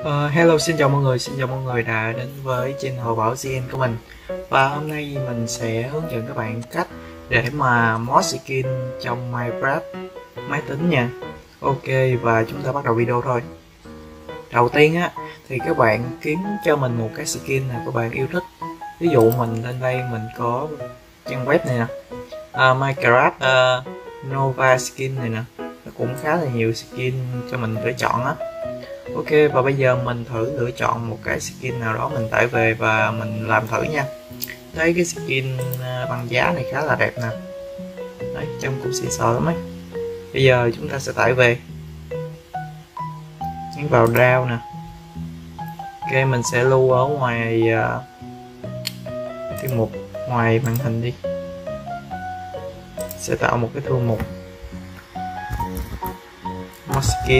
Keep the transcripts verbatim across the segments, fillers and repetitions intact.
Uh, hello, xin chào mọi người, xin chào mọi người đã đến với channel Bảo Gen của mình. Và hôm nay mình sẽ hướng dẫn các bạn cách để mà mod skin trong Minecraft máy tính nha. Ok, và chúng ta bắt đầu video thôi. Đầu tiên á thì các bạn kiếm cho mình một cái skin nào các bạn yêu thích. Ví dụ mình lên đây mình có trang web này nè, uh, Minecraft uh, Nova skin này nè, nó cũng khá là nhiều skin cho mình lựa chọn á. Ok, và bây giờ mình thử lựa chọn một cái skin nào đó mình tải về và mình làm thử nha. Thấy cái skin băng giá này khá là đẹp nè. Đấy, trông cũng xịn sò lắm ấy. Bây giờ chúng ta sẽ tải về, nhấn vào download nè. Ok, mình sẽ lưu ở ngoài uh, thư mục ngoài màn hình đi. Sẽ tạo một cái thư mục mod skin.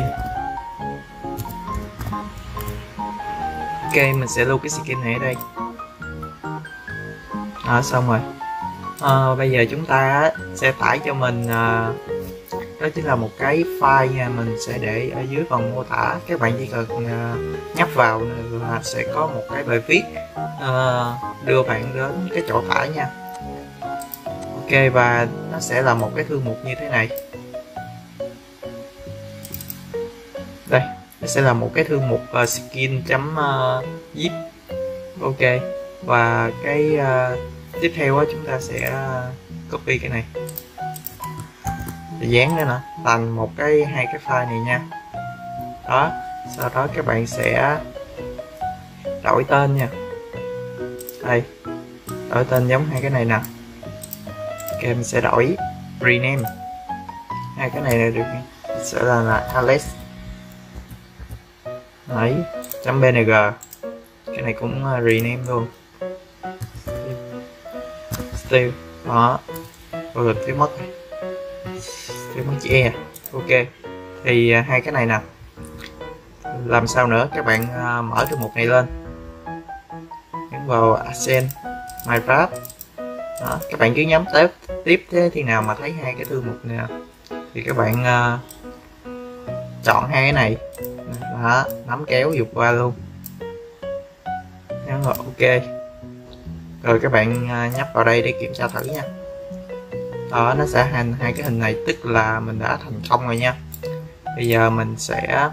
Ok, mình sẽ lưu cái skin này ở đây. Đó, xong rồi. À, bây giờ chúng ta sẽ tải cho mình à, đó chính là một cái file nha, mình sẽ để ở dưới phần mô tả. Các bạn chỉ cần à, nhấp vào là sẽ có một cái bài viết à, đưa bạn đến cái chỗ tải nha. Ok, và nó sẽ là một cái thư mục như thế này. Đây, nó sẽ là một cái thư mục uh, skin.zip. Ok, và cái uh, tiếp theo á, chúng ta sẽ uh, copy cái này để dán nữa nè thành một cái hai cái file này nha. Đó, sau đó các bạn sẽ đổi tên nha. Đây, đổi tên giống hai cái này nè. Ok, mình sẽ đổi rename hai cái này là được, sẽ là, là Alex. Đấy, .bng, cái này cũng uh, rename luôn. Still, đó, vô lực thiếu mất này. Thiếu mất chữ E. Ok, thì uh, hai cái này nè, làm sao nữa, các bạn uh, mở thư mục này lên, nhấn vào Accent Minecraft. Đó, các bạn cứ nhắm tiếp tiếp thế khi nào mà thấy hai cái thư mục này thì các bạn uh, chọn hai cái này. Đó, nắm kéo dục qua luôn. Nhấn vào ok. Rồi các bạn nhấp vào đây để kiểm tra thử nha. Đó, nó sẽ hành hai cái hình này, tức là mình đã thành công rồi nha. Bây giờ mình sẽ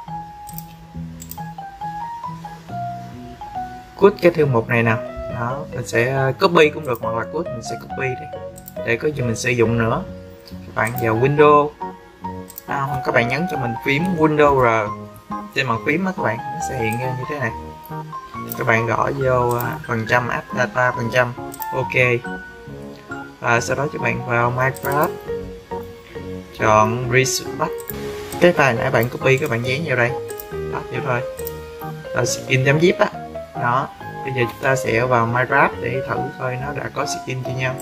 cút cái thư mục này nè. Đó, mình sẽ copy cũng được, hoặc là cút mình sẽ copy đi để có gì mình sử dụng nữa. Các bạn vào Windows, à, các bạn nhấn cho mình phím Windows R trên bàn phím á, các bạn nó sẽ hiện ra như thế này. Các bạn gõ vô phần trăm add data phần trăm. Ok, và sau đó các bạn vào Minecraft, chọn Resource, cái file nãy bạn copy các bạn dán vào đây, đó vậy thôi, là skin.zip á. Đó, bây giờ chúng ta sẽ vào Minecraft để thử coi nó đã có skin chưa nhau.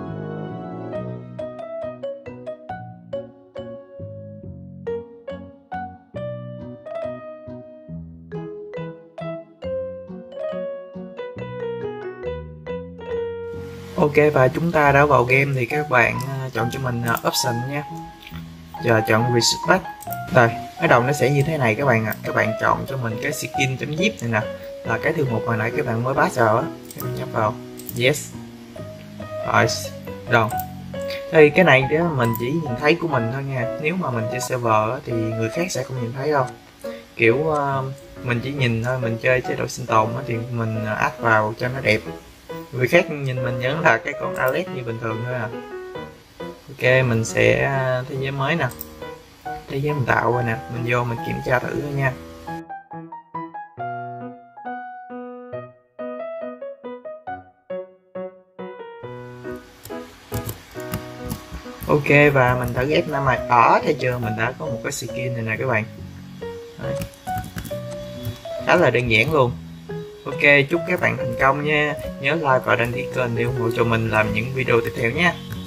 Ok, và chúng ta đã vào game thì các bạn uh, chọn cho mình uh, option nha. Giờ chọn reset. Rồi, cái đầu nó sẽ như thế này các bạn ạ. À. Các bạn chọn cho mình cái skin.zip này nè, là cái thư mục hồi nãy các bạn mới pass vào á. Các bạn nhấp vào yes. Rồi, rồi. Thì cái này đó mình chỉ nhìn thấy của mình thôi nha. Nếu mà mình chơi server á, thì người khác sẽ không nhìn thấy đâu. Kiểu uh, mình chỉ nhìn thôi, mình chơi chế độ sinh tồn á, thì mình add vào cho nó đẹp. Người khác nhìn mình nhớ là cái con Alex như bình thường thôi à. Ok, mình sẽ thế giới mới nè, thế giới mình tạo rồi nè, mình vô mình kiểm tra thử thôi nha. Ok, và mình thử ép năm này. Ở thấy chưa, mình đã có một cái skin này nè các bạn. Đấy, khá là đơn giản luôn. Ok, chúc các bạn thành công nha. Nhớ like và đăng ký kênh để ủng hộ cho mình làm những video tiếp theo nha.